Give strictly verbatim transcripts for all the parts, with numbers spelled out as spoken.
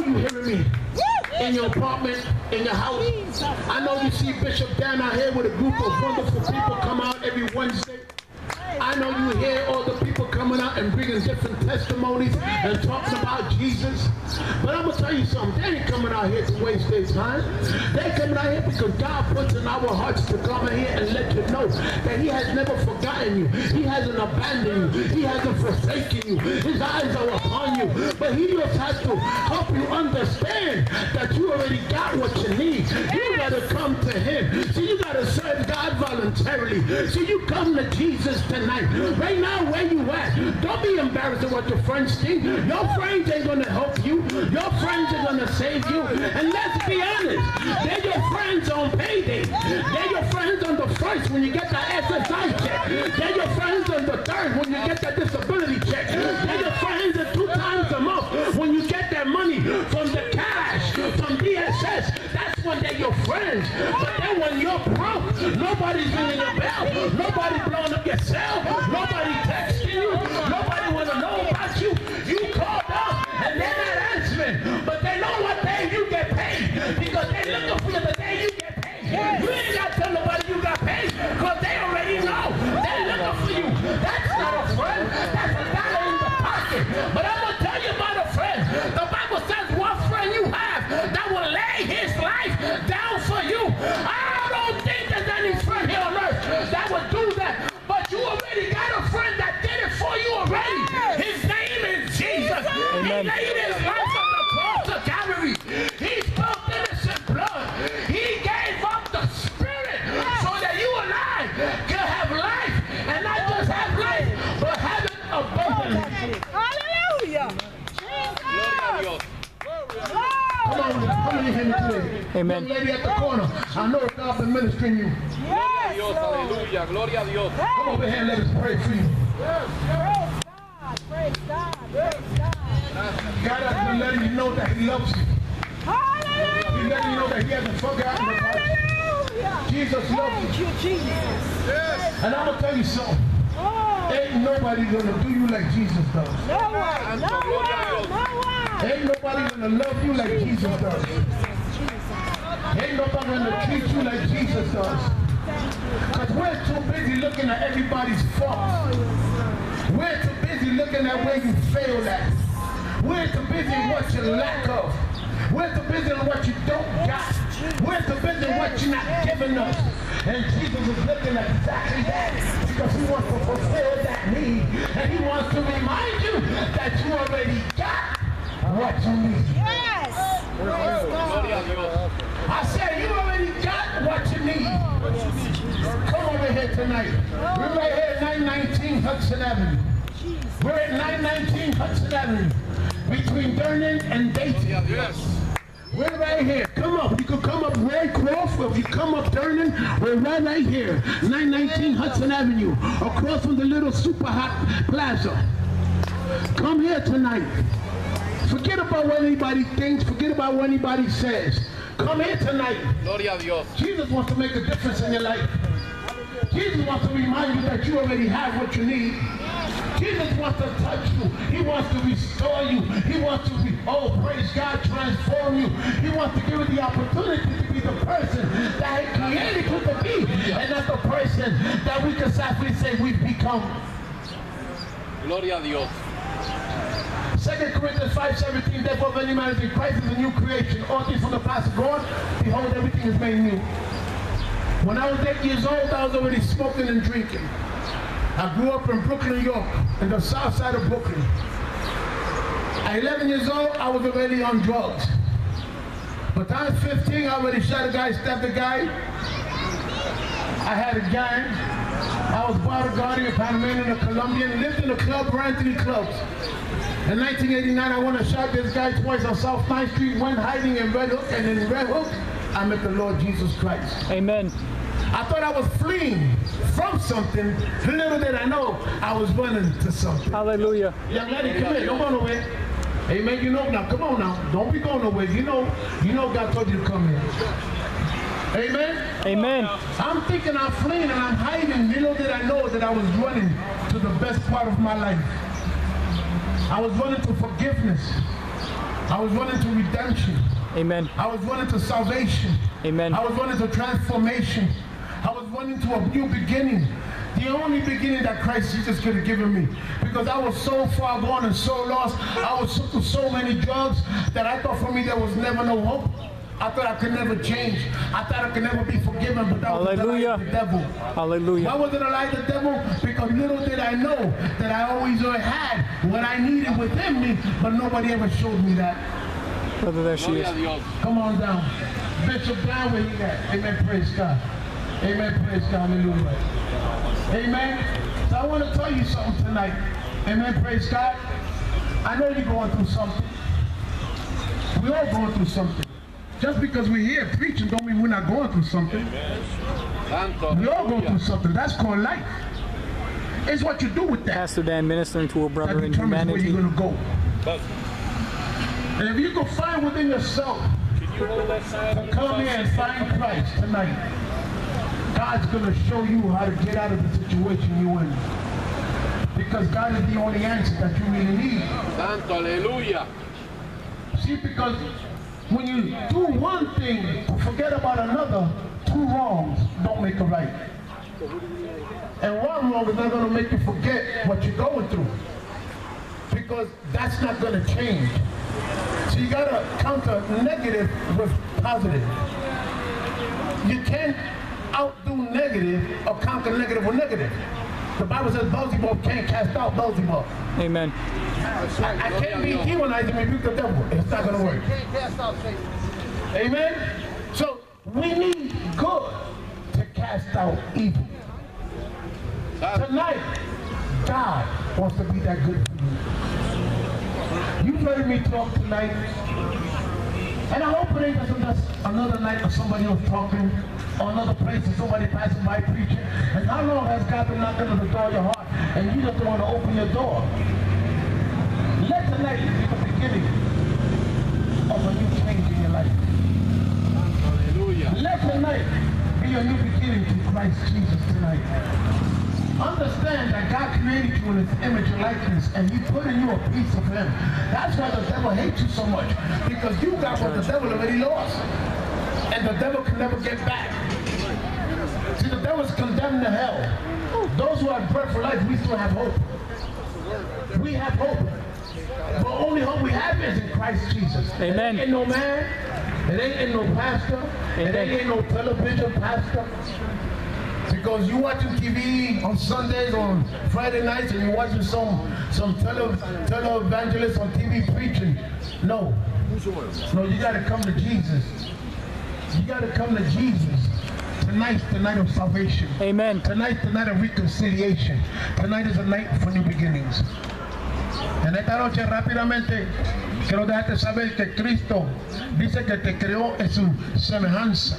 you hearing me. In your apartment, in your house. I know you see Bishop Dan out here with a group of wonderful people come out every Wednesday. I know you hear all the people coming out and bringing different testimonies and talking about Jesus. But I'm going to tell you something. They ain't coming out here to waste their time. They're coming out here because God puts in our hearts to come in here and let you know that he has never forgotten you. He hasn't abandoned you. He hasn't forsaken you. His eyes are upon you. But he just has to help you understand that you already got what you need. You got to come to him. See, you got to serve God voluntarily. See, you come to Jesus tonight. Right now, where you at? Don't be embarrassed of what your friends think. Your friends ain't going to help you. Your friends are going to save you. And let's be honest, they're your friends on payday. They're your friends on the first when you get that S S I check. They're your friends on the third when you get that disability check. They're your friends at two times a month when you get that money from the cash, from D S S. That's when they're your friends. But then when you're broke, nobody's ringing your bell. Nobody blowing up your cell. Nobody texting you. Nobody want to know about you. You call them and they're not answering. But they know what day you get paid because they're looking for you the day you get paid. You ain't got to tell nobody you got paid because they already know. They're looking for you. That's not a friend. That's a dollar in the pocket. But I'm going to tell you about a friend. The Bible says what friend you have that will lay his life down for you. I don't think there's any friend here on earth that would do that. But you already got a friend that did it for you already. His name is Jesus. Amen. He laid his life on the cross of Calvary. He spilled innocent blood. He gave up the spirit so that you and I can have life. And not just have life, but have it abundantly. Hallelujah. Come on, come on, you hear me today. Amen. Young lady at the corner, I know God's been ministering you. Yes, Aleluya, gloria a Dios. Come over here and let us pray for you. Praise God, praise God, praise God. God has been letting you know that he loves you. Hallelujah. He's letting you know that he hasn't forgotten about you. Hallelujah. Jesus loves Thank you. you, Jesus. Yes. And I'm going to tell you something. Oh, Ain't nobody going to do you like Jesus does. no one, no one, no one. Ain't nobody going to love you like Jesus does. Ain't nobody going to treat you like Jesus does. Because we're too busy looking at everybody's faults. We're too busy looking at where you failed at. We're too busy in what you lack of. We're too busy in what you don't got. We're too busy in what you're not giving us. And Jesus is looking at exactly that because he wants to fulfill that need. And he wants to remind you that you already got what you need. Yes. I said you already got what you need. Come over here tonight. We're right here at nine nineteen Hudson Avenue. We're at nine nineteen Hudson Avenue between Durnan and Dayton. Yes. We're right here. Come up. You can come up Ray Croft. If you come up Durnan, we're right right here. nine nineteen Hudson Avenue. Across from the little Super Hot Plaza. Come here tonight. Forget about what anybody thinks. Forget about what anybody says. Come here tonight. Gloria a Dios. Jesus wants to make a difference in your life. Jesus wants to remind you that you already have what you need. Jesus wants to touch you. He wants to restore you. He wants to, re oh, praise God, transform you. He wants to give you the opportunity to be the person that he created you to be. And not the person that we can safely say we've become. Gloria a Dios. Second Corinthians five seventeen, therefore if any man is in Christ is a new creation. All things from the past are gone. Behold, everything is made new. When I was eight years old, I was already smoking and drinking. I grew up in Brooklyn, New York, in the south side of Brooklyn. At eleven years old, I was already on drugs. But I was fifteen, I already shot a guy, stabbed a guy. I had a gang. I was bodyguarding a Panamanian, a Colombian, lived in a club, ran three clubs. In nineteen eighty-nine, I went and shot this guy twice on South ninth Street, went hiding in Red Hook, and in Red Hook, I met the Lord Jesus Christ. Amen. I thought I was fleeing from something. Little did I know, I was running to something. Hallelujah. Young lady, come here, don't go nowhere. Amen, you know now, come on now. Don't be going nowhere. You know, you know God told you to come here. Amen? Amen. I'm thinking I'm fleeing and I'm hiding. Little did I know that I was running to the best part of my life. I was running to forgiveness. I was running to redemption. Amen. I was running to salvation. Amen. I was running to transformation. I was running to a new beginning. The only beginning that Christ Jesus could have given me. Because I was so far gone and so lost. I was took to so many drugs that I thought for me there was never no hope. I thought I could never change. I thought I could never be forgiven, but that Hallelujah. was the lie of the devil. Hallelujah. Why was it a lie of the devil? Because little did I know that I always had what I needed within me, but nobody ever showed me that. Brother, there she Gloria a is. Dios. Come on down. Bishop down where you at. Amen. Praise God. Amen. Praise God. Hallelujah. Amen. So I want to tell you something tonight. Amen. Praise God. I know you're going through something. We're all going through something. Just because we're here preaching don't mean we're not going through something. Santo. We all go through Aleluya. something. That's called life. It's what you do with that Pastor Dan ministering to a that brother in determines where humanity. you're going to go. And if you can find within yourself to come here and find Christ tonight, God's going to show you how to get out of the situation you're in. Because God is the only answer that you really need. Santo. Aleluya. See, because when you do one thing, forget about another, two wrongs don't make a right. And one wrong is not going to make you forget what you're going through. Because that's not going to change. So you got to counter negative with positive. You can't outdo negative or conquer negative with negative. The Bible says Beelzebub can't cast out Beelzebub. Amen. I, I can't be demonized and rebuke the devil. It's not going to work. Amen? So we need good to cast out evil. Tonight, God wants to be that good for you. You've heard me talk tonight, and I hope it ain't just another night of somebody else talking, or another place and somebody passing by preaching. And how long has God been knocking on the door of your heart, and you just don't want to open your door? Let tonight be the beginning of a new change in your life. Aleluya. Let tonight be a new beginning to Christ Jesus tonight. Understand that God created you in His image and likeness, and He put in you a piece of Him. That's why the devil hates you so much, because you got what the devil already lost, and the devil can never get back. See, the devil's condemned to hell. Those who have breath for life, we still have hope. We have hope. The only hope we have is in Christ Jesus. Amen. It ain't in no man. It ain't in no pastor. It ain't in no television pastor. Because you watching T V on Sundays, on Friday nights, and you're watching some some tele televangelists on T V preaching. No. No, you got to come to Jesus. You got to come to Jesus. Tonight's the night of salvation. Amen. Tonight's the night of reconciliation. Tonight is a night for new beginnings. En esta noche rápidamente quiero dejarte saber que Cristo dice que te creó en su semejanza,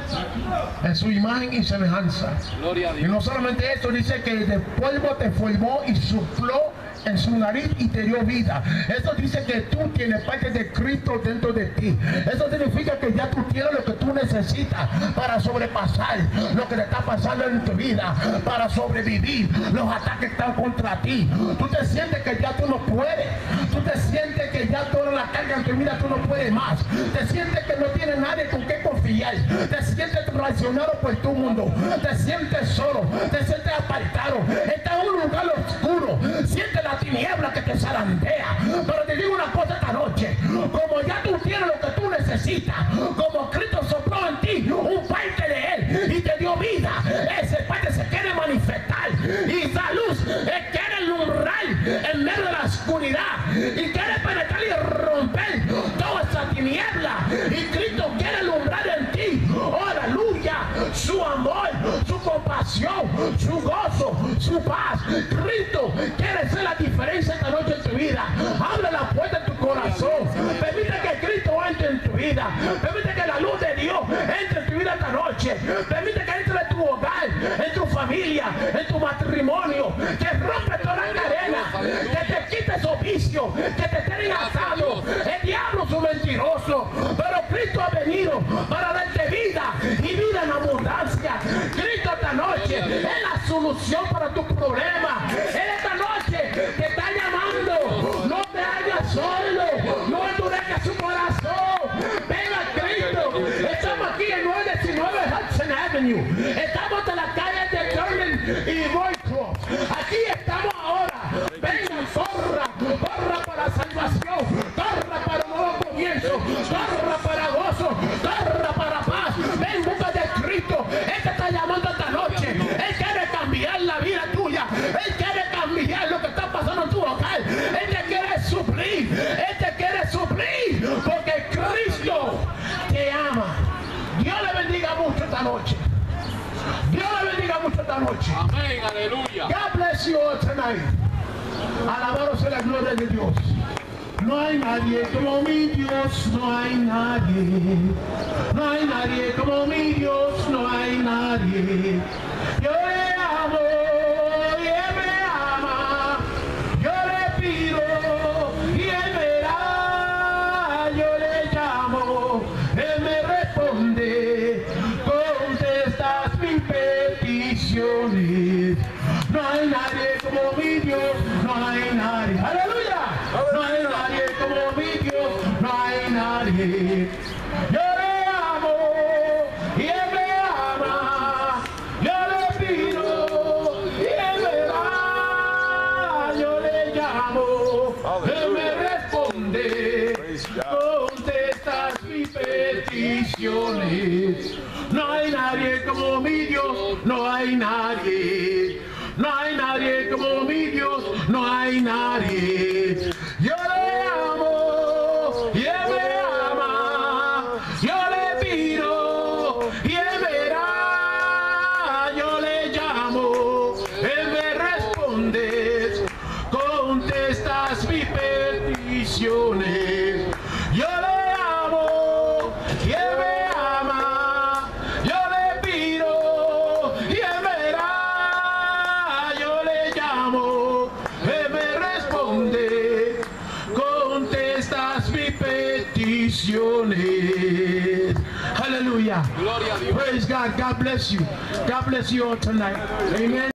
en su imagen y semejanza. Gloria a Y Dios. no solamente eso, dice que de polvo te formó y sopló en su nariz y te dio vida. Eso dice que tú tienes parte de Cristo dentro de ti. Eso significa que ya tú tienes lo que tú necesitas para sobrepasar lo que te está pasando en tu vida, para sobrevivir los ataques que están contra ti. Tú te sientes que ya tú no puedes. Tú te sientes que ya toda la carga en tu vida tú no puedes más. Te sientes que no tienes nadie con qué confiar. Te sientes traicionado por tu mundo. Te sientes solo. Te sientes apartado. Estás en un lugar oscuro. Sientes la tiniebla que te zarandea. Pero te digo una cosa esta noche. Como ya tú tienes lo que tú necesitas, como Cristo sopló en ti un parte de Él y te dio vida, ese parte se quiere manifestar. Y esa luz eh, quiere alumbrar en medio de la oscuridad y quiere penetrar y romper toda esa tiniebla. Y Cristo quiere alumbrar en ti. Oh, aleluya. Su amor, su compasión, su gozo, su paz. Cristo quiere ser la diferencia esta noche en tu vida. Abre la puerta de tu corazón. Permite que Cristo entre en tu vida. Permite que la luz de Dios entre en tu vida esta noche. Permite que entre en tu hogar, en tu familia, en tu matrimonio. Que rompe toda la cadena. Que te quite esos vicios que te tienen atado. El diablo es un mentiroso. Pero Cristo ha venido para darte vida y vida en abundancia. Cristo esta noche es la solución para tu problema. Él esta noche te está llamando. No te hagas solo. No endurezcas corra para gozo, corra para paz. Ven en busca de Cristo. Él te está llamando esta noche. Él quiere cambiar la vida tuya. Él quiere cambiar lo que está pasando en tu hogar. Él te quiere suplir. Él te quiere suplir. Porque Cristo te ama. Dios le bendiga mucho esta noche. Dios le bendiga mucho esta noche. Amén, aleluya. God bless you all tonight. Alabado sea la gloria de Dios. No hay nadie como mi Dios, no hay nadie. No hay nadie como mi Dios, no hay nadie. Yo le amo y Él me ama. Yo le pido y Él me da. Yo le llamo, Él me responde. Contestas mis peticiones. No hay nadie como mi Dios, no hay nadie. Aleluya. No hay nadie como mi Dios, no hay nadie. Yo le amo y Él me ama. Yo le pido y Él me da. Yo le llamo, Él me responde. Contestas mis peticiones. No hay nadie como mi Dios, no hay nadie. No hay nadie como mi Dios, no hay nadie. Yo le amo y Él me ama. Yo le pido y Él me da. Yo le llamo, Él me responde. Contestas mis peticiones. Yo le amo y Él me ama. Yo le pido y Él me da. Él me responde, contestas mis peticiones. Hallelujah. Gloria a Dios. Praise God. God bless you. God bless you all tonight. Amen.